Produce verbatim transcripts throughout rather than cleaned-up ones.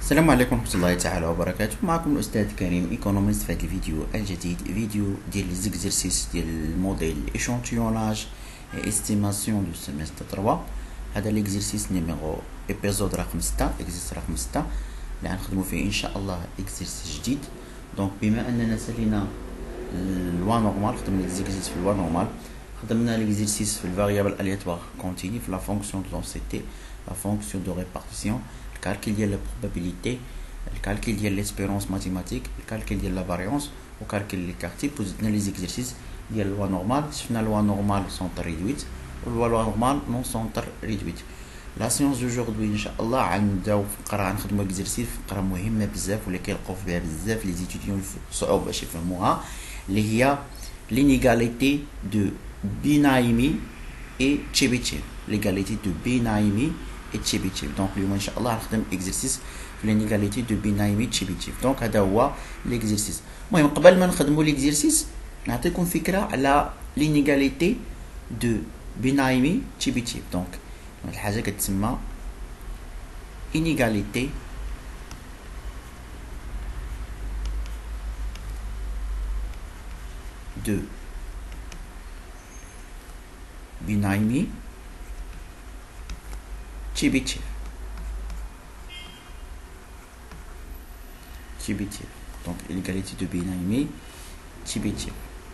السلام عليكم ورحمة الله تعالى وبركاته. معكم الأستاذ كريم ايكونوميست في هذا الفيديو الجديد، فيديو ديال لي زيكزرسيس ديال الموديل ايشونتيوناج استيماسيون دو سيمستر ثلاثة. هذا ليكزرسيس نيميرو ايبيزود رقم ستة، اكزرسيس رقم ستة اللي غنخدمو فيه ان شاء الله اكزرسيس جديد. دونك بما اننا سالينا الوا نورمال، خدمنا ليكزرسيس في الوا نورمال، خدمنا ليكزرسيس في الفاريابل الياتوار كونتيني، في لا فونكسيون دو دونسيتي، لا فونكسيون دو ريبارتيسيون، الكالكيل ديال لا بروبابيليتي، الكالكيل ديال ليسبيرونس ماتيماتيك، الكالكيل ديال لا فاريونس وكالكيل لي كارتيب. وزدنا لي زيكزرسيس ديال لوا نورمال، شفنا لوا نورمال سونتر ريدويت ولوا نورمال نون سونتر ريدويت. لا سيونس دو جوردوي ان شاء الله غنبداو في فقره غنخدمو اكزرسيس، فقره مهمه بزاف واللي كيلقاو فيها بزاف لي زيتيديون صعوبه باش يفهموها، اللي هي لينيغاليتي دو بينايمي اي تشيبيتشيف. ليغاليتي دو بينايمي اي تشيبيتشيف. دونك اليوم ان شاء الله غنخدم اكزرسيس في لينيغاليتي دو بينايمي تشيبيتشيف. دونك هذا هو ليكزرسيس. المهم قبل ما نخدموا ليكزرسيس نعطيكم فكره على لينيغاليتي دو بينايمي تشيبيتشيف. دونك الحاجه كتسمى inégalité de بينايمي تشيبيتشيف. تشيبيتشيف دونك inégalité de بينايمي تشيبيتشيف.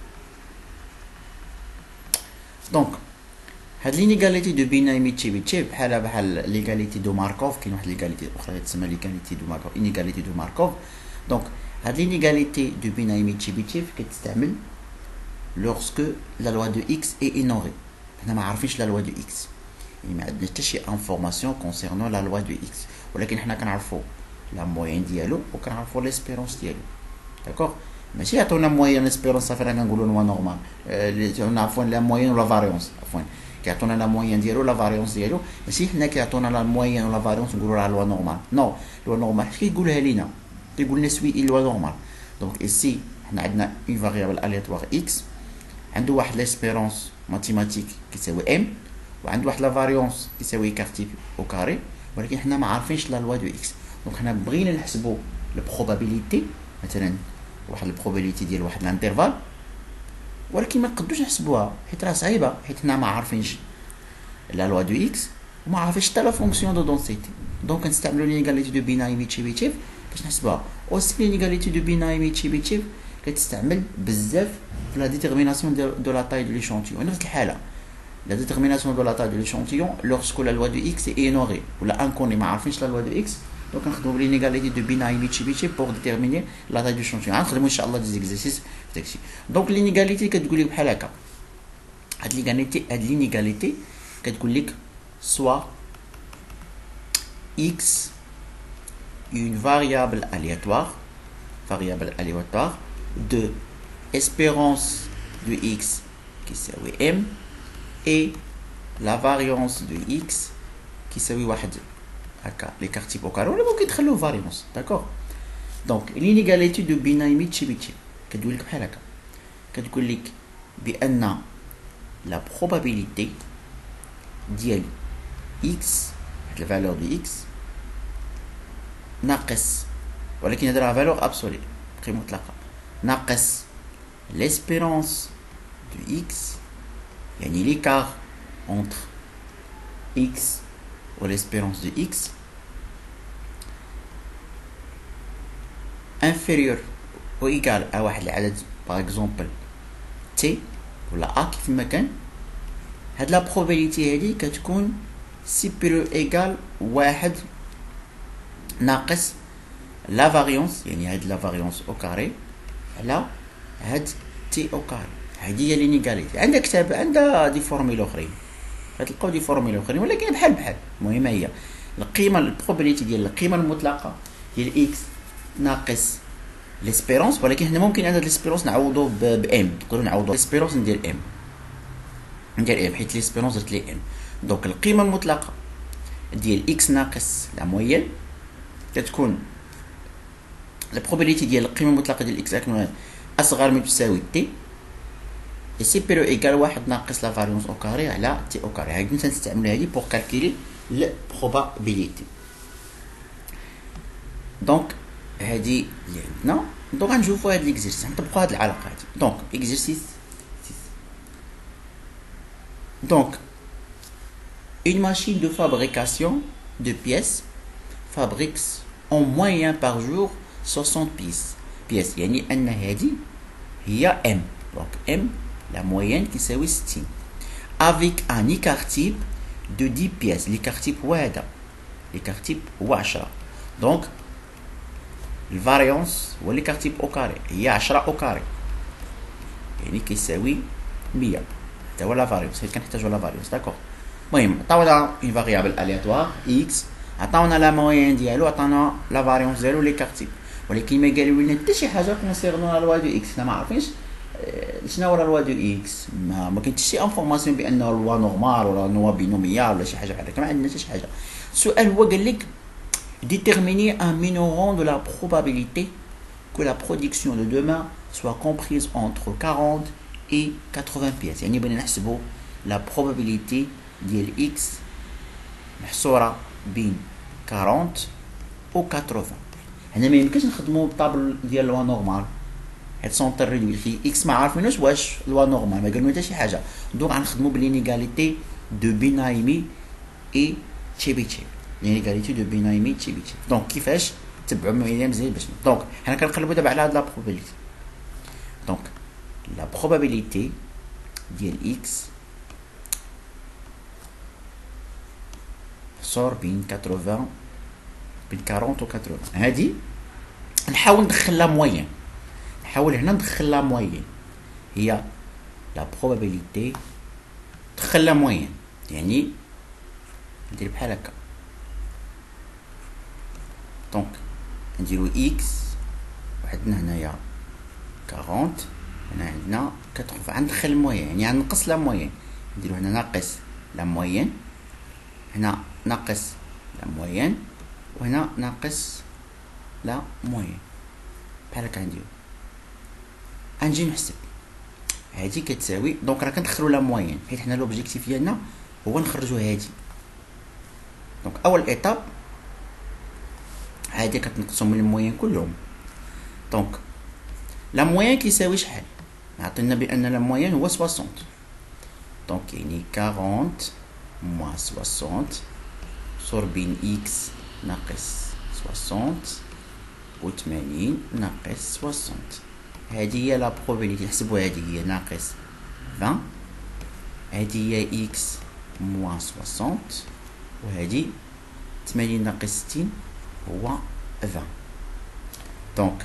دونك هاد لينيغاليتي دو بينايمي تشيبيتشيف بحالها بحال ليغاليتي دو ماركوف. كاين واحد ليغاليتي اخرى تسمى ليغاليتي دو ماركوف، انيغاليتي دو ماركوف. دونك هاد لينيغاليتي دو بينايمي تشيبيتشيف كتستعمل لورسكو لا لوا دو اكس اي انوري. حنا ما عارفينش لا لوا دو اكس، يعني ما عندناش حتى شي انفورماسيون كونسيرنون لا لوا دو اكس، ولكن حنا كنعرفو لا موين ديالو وكنعرفو ليسبيرونس ديالو. داكوغ، ماشي يعطونا موين ليسبيرونس صافي راه كنقولوا لوا نورمال، اللي عفوا لا موين ولا فاريونس، عفوا كيعطونا لا موين ديالو لا فاريونس ديالو، ماشي حنا كيعطونا لا موين ولا فاريونس نقولوا راه لوا نورمال. نو، لوا نورمال حيت كيقولها لينا، كيقول لنا سوي لوا نورمال. دونك ايسي حنا عندنا اون فاريابل الياتوار اكس، عنده واحد ليسبيرونس ماتيماتيك كيساوي ام، وعنده واحد لا فاريونس كيساوي كارتيب او كاري، ولكن حنا ما عارفينش لا لوا دو اكس. دونك حنا بغينا نحسبوا البروبابيليتي، مثلا واحد البروبابيليتي ديال واحد الانترفال، ولكن ما نقدوش نحسبوها حيت راه صعيبه، حيت حنا ما عارفينش لا لوا دو اكس وما عارفينش حتى لا فونكسيون دو دونسيتي. دونك كنستعملوا لينيغاليتي دو بينايمي تشيبيتشيف باش نحسبوها. اوسي لينيغاليتي دو بينايمي تشيبيتشيف كتستعمل بزاف في لا ديتيرميناسيون دو لا تاي دو ليشونتيون. نفس الحاله لا ديتيرميناسيون دو لا تاي دو ليشونتيون لورسكو لا لوا دو اكس اي انوري ولا انكوني، ما عارفينش لا لوا دو اكس. دونك نخدموا لينيغاليتي دو بينايمي تشيبيتشيف بور ديتيرميني لا تاي دو ليشونتيون. غنخدموا ان شاء الله دي زيكزارسيس في داكشي. دونك لينيغاليتي كتقول لك بحال هكا، هاد لينيغاليتي هاد لينيغاليتي كتقول لك soit x une variable aléatoire variable aléatoire de espérance de x qui s'appelle m et la variance de x qui s'appelle واحد هكا لي كارتيب او كاري، ولا ممكن تخلوه فاريونس. داكوغ. دونك لينيغاليتي دو بينايمي تشيبيتشيف كتقول لك بحال هكا، كتقول لك بان لا probabilité ديال x، هاد الفالور دو x ناقص، ولكن هاد راه فالور ابسولي قيمه مطلقه، ناقص ليسبيرونس دو x، يعني ليكار اونتر x و ليسبيرونس دو x inférieur ou égal à واحد العدد باغ اكزومبل t ولا a كيف ما كان. هاد لا بروبابيليتي هادي كتكون سيبيريور ايغال واحد ناقص لا فاريونس، يعني هاد لا فاريونس او كاري على هاد تي او كاري. هادي هي لينيغاليتي. عندها كتاب، عندها دي فورميل اخرين، غتلقاو دي فورميل اخرين، ولكن بحال بحال. المهم هي القيمه البروبابيليتي ديال القيمه المطلقه ديال اكس ناقص ليسبيرونس، ولكن حنا ممكن عندنا ليسبيرونس نعوضو بام، نقدروا نعوضو ليسبيرونس ندير ام، ندير ام حيت ليسبيرونس درت لي ام. دونك القيمه المطلقه ديال اكس ناقص لا موين كتكون لا بروبابيليتي ديال القيمه المطلقه ديال اكس اصغر من تساوي تي، اي سيبيريور ايكال واحد ناقص لا فاريونس او كاري على تي او كاري. هادي تنستعملوا هادي بور كالكولي لا بروبابيليتي. دونك هادي اللي عندنا. دونك غنشوفو هاد ليكزيرسيس نطبقو هاد العلاقه هادي. دونك اكزيرسيس دونك une machine de fabrication de pièces fabrique en moyenne par jour soixante pièces pièces يعني ان هادي هي M. donc M la moyenne كيساوي ستين avec un écart type de dix pièces. l'écart type هو هذا، l'écart type هو عشرة. donc الفاريونس هو l'écart type au carré هي عشرة au carré يعني كيساوي مية. هذا هو لا فاريونس، حيت كنحتاجو لا فاريونس. داكوغ. المهم عطاونا اون فاريابل الياتوار اكس، عطاونا لا موين ديالو، عطانا لا فاريونس ديالو لي كارتيب، ولكن ما قالوا لنا حتى شي حاجه كونسيرنون لا لوا دو اكس. حنا ما عارفينش شنو هو لا لوا دو اكس، ما, ما كاين حتى شي انفورماسيون بانه لوا نورمال ولا لوا بينوميال ولا شي حاجه بحال هكا، ما عندنا حتى شي حاجه. السؤال هو قال لك déterminer un minoran de la probabilité que la production de demain soit comprise entre quarante et quatre-vingts pièces. يعني بغينا نحسبوا la probabilité ديال x محصوره بين quarante و quatre-vingts. هنا ما يمكنش نخدموا بالطابل ديال لوا نورمال حيت سونتر ريدوي في اكس ما عارفينوش واش لوا نورمال، ما قالوا حتى شي حاجه. دونك غنخدموا بالانيغاليتي دو بينايمي اي تشيبيتشيف، l'inégalité de Benaimi Tchebichev. donc كيفاش تبعوا معايا مزيان باش دونك حنا كنقلبوا دابا على هاد لا probabilité. donc la probabilité ديال x صور بين quatre-vingts بين quarante و quatre-vingts. هادي نحاول ندخل لا موين، نحاول هنا ندخل لا موين هي لا probabilité دخل لا موين يعني ندير بحال هكا. دونك نديرو اكس وعندنا هنايا quarante، هنا عندنا quatre-vingts، غندخل الموين يعني غنقص لا موين، نديرو هنا ناقص لا موين، هنا ناقص لا موين، وهنا ناقص لا موين بحال هكا نديرو. غنجي نحسب هادي كتساوي، دونك راه كندخلو لا موين حيت حنا لوبجيكتيف ديالنا هو نخرجو هادي. دونك اول ايطاب هادي كتنقصهم من الموين كلهم. دونك لا موين كيساوي شحال؟ عطينا بان لا موين هو soixante. دونك يعني quarante moins soixante صور بين اكس ناقص soixante و ثمانين ناقص soixante. هادي هي لا probabilité، نحسبوا هادي هي ناقص vingt، هادي هي اكس moins soixante، وهادي ثمانين ناقص ستين هو vingt. دونك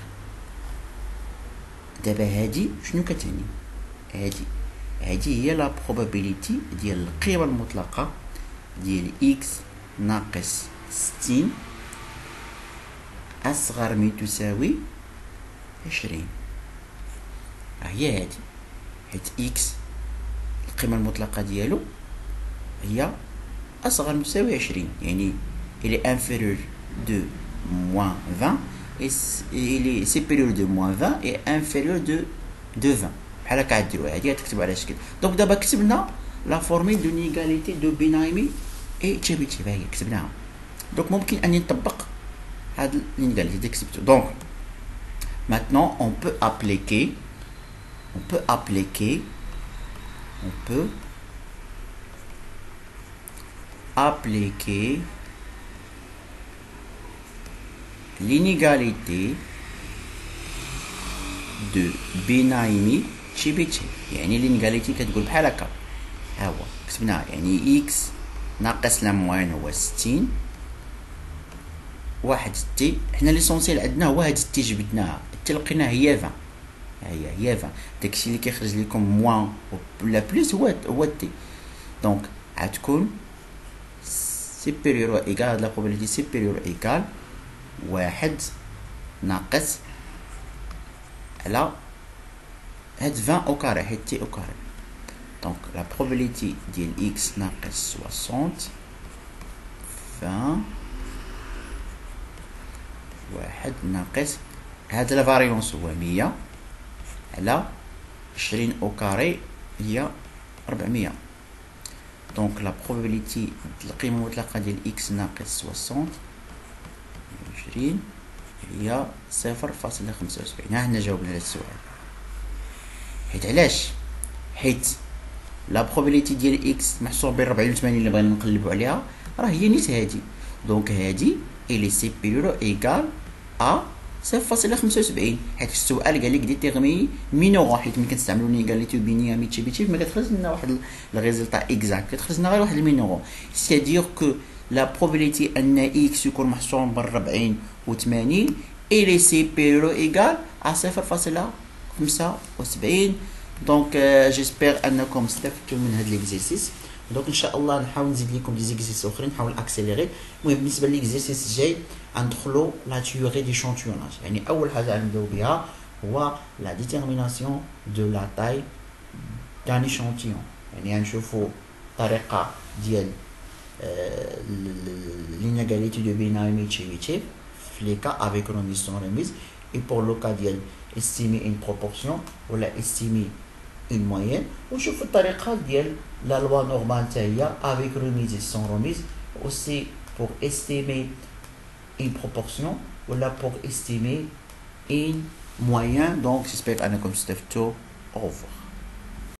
دابا هادي شنو كتعني؟ هادي هادي هي لا probability ديال القيمه المطلقه ديال x ناقص ستين اصغر من تساوي عشرين. هي هادي حيت x القيمه المطلقه ديالو هي اصغر من تساوي عشرين، يعني il est inférieur de moins vingt et il est supérieur de moins vingt et inférieur de de vingt. بحال هكا غديروا هادي غتكتبوا على شكل. دونك دابا كتبنا لا فورميل دو نيغاليتي دو بينايمي اي تشيبيتشيف، هي كتبناها. دونك ممكن اني نطبق هاد النيغاليتي اللي كتبتو. دونك maintenant on peut appliquer on peut appliquer on peut appliquer l'inégalité de بينايمي تشيبيتشيف. يعني l'inégalité كتقول بحال هكا، ها هو كتبناها يعني x ناقص لا موين هو ستين واحد تي، حنا ليسونسيال عندنا هو هاد تي جبدناها، تي لقيناها هي vingt، ها هي هي vingt. داكشي اللي كيخرج لكم موان ولا بليس هو هو تي. دونك غتكون سيبيريور ايكال هاد لا probabilité سيبيريور ايكال واحد ناقص على هاد vingt au carré حيت تي au carré. دونك لا probabilité ديال x ناقص soixante vingt واحد ناقص هاد لا فاريونس هو مية على عشرين au carré هي ربعمية. دونك لا probabilité القيمة المطلقة ديال x ناقص soixante عشرين هي صفر فاصلة خمسة وسبعين. ها حنا جاوبنا على السؤال. حيت علاش؟ حيت لا بروبابيليتي ديال اكس محصور بين أربعين و ثمانين اللي بغينا نقلبو عليها راه هي نيت هادي، دونك هادي الي سيبيرو ايكال ا صفر فاصلة خمسة وسبعين. حيت في السؤال قال لك ديتيرمي مينورون، حيت ملي كنستعملو ليغاليتي بينيه ميتشي بيتشيف ما كتخرج لنا واحد الريزلتا اكزاكت، كتخرج لنا غير واحد المينورون. سيتادير كو لا بروبابيليتي ان اكس يكون محصور بين أربعين و ثمانين الي سيبيرو ايكال ا صفر فاصلة خمسة وسبعين. دونك جيسبر انكم استفدتوا من هذا ليكزيرسيس. دونك ان شاء الله نحاول نزيد لكم دي زيكزيرسيس اخرين، نحاول اكسيليري. المهم بالنسبه ليكزيرسيس الجاي غندخلوا لا تيوري دي شونتيوناج، يعني اول حاجه غنبداو بها هو لا ديتيرميناسيون دو لا تاي دان ايشونتيون، يعني غنشوفوا طريقه ديال l'inégalité de Binaimi Chevychev les cas avec remise sans remise, et pour le cas ديال estimer une proportion ou la estimer une moyenne. ونشوف الطريقه ديال la loi normale تاعي avec remise et sans remise, aussi pour estimer une proportion ou là pour estimer une moyenne. Donc j'espère انكم استفدتوا. Au revoir.